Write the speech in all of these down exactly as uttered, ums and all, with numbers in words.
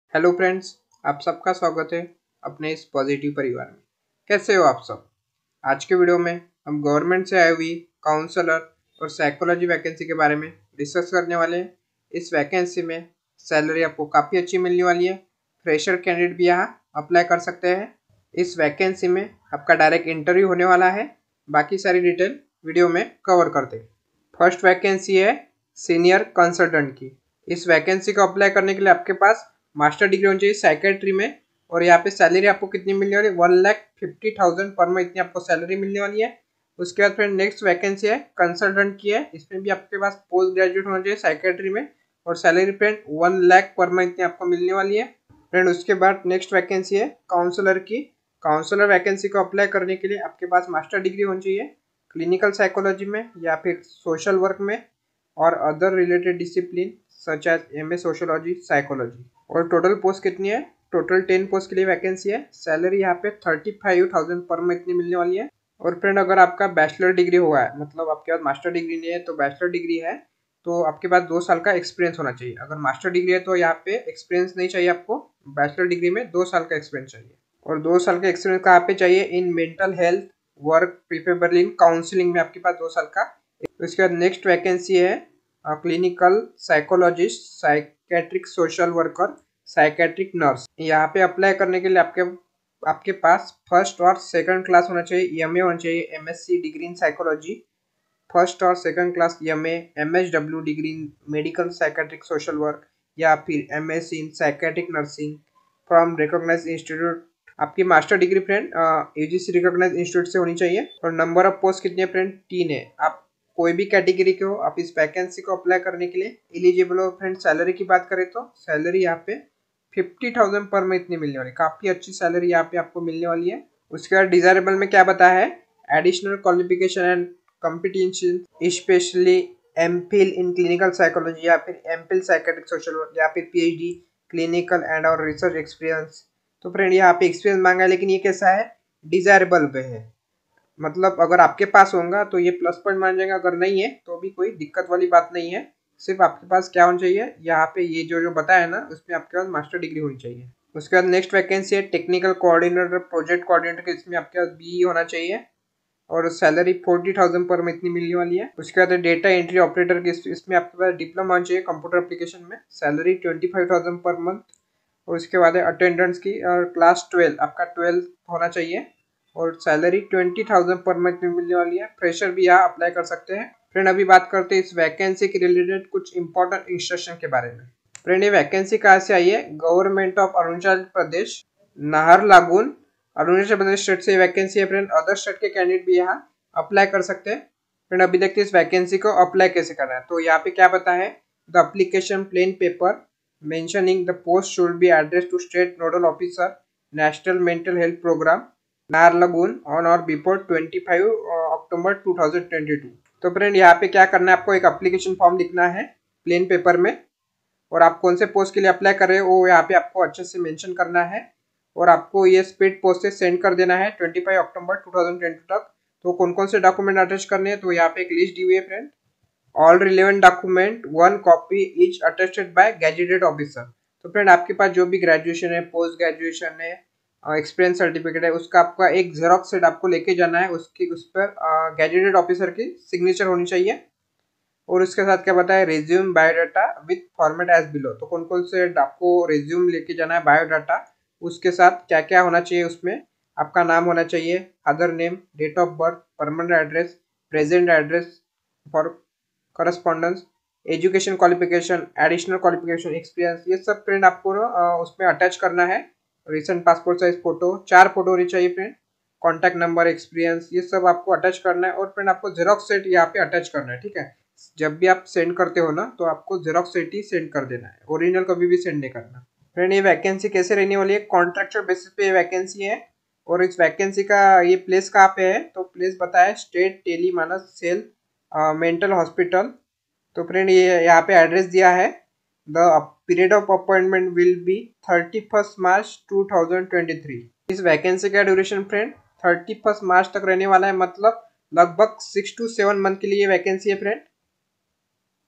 Hello friends, आप सबका स्वागत है अपने इस पॉजिटिव परिवार में। कैसे हो आप सब? आज के वीडियो में हम गवर्नमेंट से आई हुई काउंसलर और साइकोलॉजी वैकेंसी के बारे में डिस्कस करने वाले हैं। इस वैकेंसी में सैलरी आपको काफ़ी अच्छी मिलने वाली है। फ्रेशर कैंडिडेट भी यहाँ अप्लाई कर सकते हैं। इस वैकेंसी में आपका डायरेक्ट इंटरव्यू होने वाला है। बाकी सारी डिटेल वीडियो में कवर करते हैं। फर्स्ट वैकेंसी है सीनियर कंसल्टेंट की। इस वैकेंसी को अप्लाई करने के लिए आपके पास मास्टर डिग्री होनी चाहिए साइकेट्री में। और यहाँ पे सैलरी आपको कितनी मिलने वाली है? One lakh fifty thousand per month इतनी आपको सैलरी मिलने वाली है। उसके बाद फ्रेंड नेक्स्ट वैकेंसी है कंसल्टेंट की है। इसमें भी आपके पास पोस्ट ग्रेजुएट होना चाहिए साइकेट्री में और सैलरी फ्रेंड वन लाख पर मंथ इतनी आपको मिलने वाली है फ्रेंड। उसके बाद नेक्स्ट वैकेंसी है काउंसलर की। काउंसलर वैकेंसी को अप्लाई करने के लिए आपके पास मास्टर डिग्री होनी चाहिए क्लिनिकल साइकोलॉजी में या फिर सोशल वर्क में और other related discipline such as M A sociology psychology. और टोटल पोस्ट कितनी है? टोटल टेन पोस्ट के लिए वैकेंसी है। सैलरी यहाँ पे thirty five thousand per month इतनी मिलने वाली है। और फ्रेंड अगर आपका बैचलर डिग्री हुआ है, मतलब आपके पास मास्टर डिग्री नहीं है तो बैचलर डिग्री है, तो आपके पास दो साल का एक्सपीरियंस होना चाहिए। अगर मास्टर डिग्री है तो यहाँ पे एक्सपीरियंस नहीं चाहिए आपको। बैचलर डिग्री में दो साल का एक्सपीरियंस चाहिए। और दो साल का एक्सपीरियंस कहाँ पे चाहिए? In mental health work preferable in counselling में आपके पास दो साल का। उसके बाद नेक्स्ट वैकेंसी है clinical psychologist psychiatric social worker psychiatric nurse. यहाँ पे अप्लाई करने के लिए आपके आपके पास फर्स्ट और सेकंड क्लास होना चाहिए, एम ए होना चाहिए, M S C degree in psychology first और second class, M A M H W degree in medical psychiatric social work या फिर M S C in psychiatric nursing from recognise institute. आपकी master degree friend UGC recognise institute से होनी चाहिए। और number of post कितनी है friend? तीन है। आप कोई भी कैटेगरी के हो, आप इस वैकेंसी को अप्लाई करने के लिए एलिजिबल हो फ्रेंड। सैलरी की बात करें तो सैलरी यहाँ पे फिफ्टी थाउजेंड पर मंथ इतनी मिलने वाली, काफ़ी अच्छी सैलरी यहाँ पे आपको मिलने वाली है। उसके बाद डिजायरेबल में क्या बताया है? Additional qualification and competition specially MPhil in clinical psychology या फिर एमफिल साइकेट्रिक सोशल वर्क या फिर पीएचडी क्लिनिकल एंड और रिसर्च एक्सपीरियंस। तो फ्रेंड यहाँ पे एक्सपीरियंस मांगा है, लेकिन ये कैसा है? डिजायरेबल पे है। मतलब अगर आपके पास होगा तो ये प्लस पॉइंट मान जाएगा, अगर नहीं है तो भी कोई दिक्कत वाली बात नहीं है। सिर्फ आपके पास क्या होना चाहिए? यहाँ पे ये जो जो बताया है ना, उसमें आपके पास मास्टर डिग्री होनी चाहिए। उसके बाद नेक्स्ट वैकेंसी है टेक्निकल कोऑर्डिनेटर प्रोजेक्ट कोऑर्डिनेटर के। इसमें आपके पास बी होना चाहिए और salary forty thousand per month इतनी मिलने वाली है। उसके बाद डेटा एंट्री ऑपरेटर की, इसमें आपके पास डिप्लोमा होना चाहिए कंप्यूटर एप्लीकेशन में, salary twenty five thousand per month. और उसके बाद है अटेंडेंस की और क्लास ट्वेल्व, आपका ट्वेल्व होना चाहिए और salary twenty thousand per month में मिलने वाली है। फ्रेशर भी यहाँ अप्लाई कर सकते हैं फ्रेंड। अभी बात करते हैं इस वैकेंसी के रिलेटेड कुछ इंपॉर्टेंट इंस्ट्रक्शन के बारे में फ्रेंड। ये वैकेंसी कहाँ से आई है? Government of Arunachal Pradesh Naharlagun Arunachal Pradesh state से वैकेंसी है फ्रेंड। अदर स्टेट के कैंडिडेट भी यहाँ अप्लाई कर सकते हैं फ्रेंड। अभी देखते हैं इस वैकेंसी को अप्लाई कैसे करना है। तो यहाँ पे क्या बता है? The application plain paper mentioning the post should be address to state nodal officer national mental health programme Naharlagun on or before twenty five October two thousand twenty two. तो फ्रेंड यहाँ पे क्या करना है? आपको एक एप्लीकेशन फॉर्म लिखना है प्लेन पेपर में और आप कौन से पोस्ट के लिए अप्लाई कर रहे हो वो यहाँ पे आपको अच्छे से मेंशन करना है। और आपको ये स्पीड पोस्ट से सेंड कर देना है twenty five October two thousand twenty तक। तो कौन कौन से डॉक्यूमेंट अटैच करने हैं? तो यहाँ पे एक लिस्ट दी हुई है friend. All relevant document one copy each attested by gazetted officer. तो फ्रेंड आपके पास जो भी ग्रेजुएशन है, पोस्ट ग्रेजुएशन है, एक्सपीरियंस सर्टिफिकेट है, उसका आपका एक जेरोक्स सेट आपको लेके जाना है। उसकी उस पर गैजेटेड ऑफिसर की सिग्नेचर होनी चाहिए। और उसके साथ क्या बताया? Resume biodata with format as below. तो कौन कौन से आपको रिज्यूम लेके जाना है, बायोडाटा, उसके साथ क्या क्या होना चाहिए? उसमें आपका नाम होना चाहिए, other name, date of birth, permanent address, present address for correspondence, education qualification, additional qualification, experience, ये सब फ्रेंड आपको ना उसमें अटैच करना है। रिसेंट पासपोर्ट साइज फोटो, चार फोटो होनी चाहिए फ्रेंड, कॉन्टैक्ट नंबर, एक्सपीरियंस, ये सब आपको अटैच करना है। और फ्रेंड आपको जेरोक्स सेट यहाँ पे अटैच करना है, ठीक है। जब भी आप सेंड करते हो ना तो आपको जेरोक्स सेट ही सेंड कर देना है, ओरिजिनल कभी भी सेंड नहीं करना फ्रेंड। ये वैकेंसी कैसे रहने वाली है? कॉन्ट्रेक्चुअल बेसिस पे ये वैकेंसी है। और इस वैकेंसी का ये प्लेस कहाँ पे है? तो प्लेस बताया state tele Manas cell mental hospital. तो फ्रेंड ये यहाँ पे एड्रेस दिया है। The period of appointment will be thirty first March two thousand twenty three. इस वैकेंसी का duration friend thirty first March तक रहने वाला है, मतलब लगभग सिक्स टू सेवन मंथ के लिए वैकेंसी है फ्रेंड।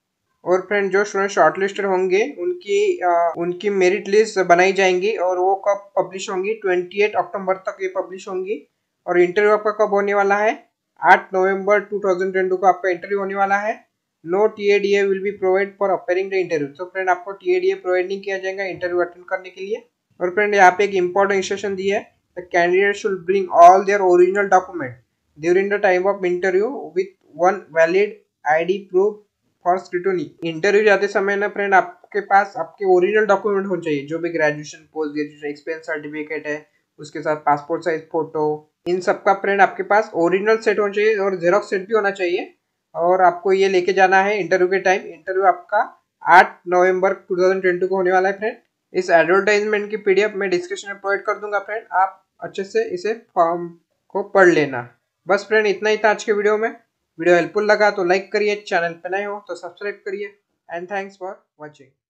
और फ्रेंड जो स्टूडेंट शॉर्टलिस्टेड होंगे उनकी आ, उनकी मेरिट लिस्ट बनाई जाएंगी और वो कब पब्लिश होंगी, अट्ठाईस अक्टूबर तक ये पब्लिश होंगी। और इंटरव्यू आपका कब होने वाला है, आठ नवंबर दो हज़ार बाईस को आपका इंटरव्यू होने वाला है। No T A D A will be provide for appearing the interview. तो फ्रेंड आपको T A D A provide नहीं किया जाएगा इंटरव्यू अटेंड करने के लिए। और फ्रेंड यहाँ पे एक इंपॉर्टेंट इंस्ट्रक्शन दी है, the candidate should bring all their original document during the time of interview with one valid I D proof for scrutiny. Interview जाते समय ना फ्रेंड आपके पास आपके ओरिजिनल डॉक्यूमेंट होने चाहिए, जो भी graduation post graduation experience certificate है, उसके साथ पासपोर्ट साइज फोटो, इन सब का फ्रेंड आपके पास ओरिजिनल सेट होना चाहिए और जेरोक्स सेट भी होना चाहिए। और आपको ये लेके जाना है इंटरव्यू के टाइम। इंटरव्यू आपका आठ नवंबर दो हज़ार बीस को होने वाला है फ्रेंड। इस एडवर्टाइजमेंट की पीडीएफ मैं डिस्क्रिप्शन में प्रोवाइड कर दूंगा फ्रेंड, आप अच्छे से इसे फॉर्म को पढ़ लेना। बस फ्रेंड इतना ही था आज के वीडियो में। वीडियो हेल्पफुल लगा तो लाइक करिए, चैनल पे नए हो तो सब्सक्राइब करिए एंड थैंक्स फॉर वॉचिंग।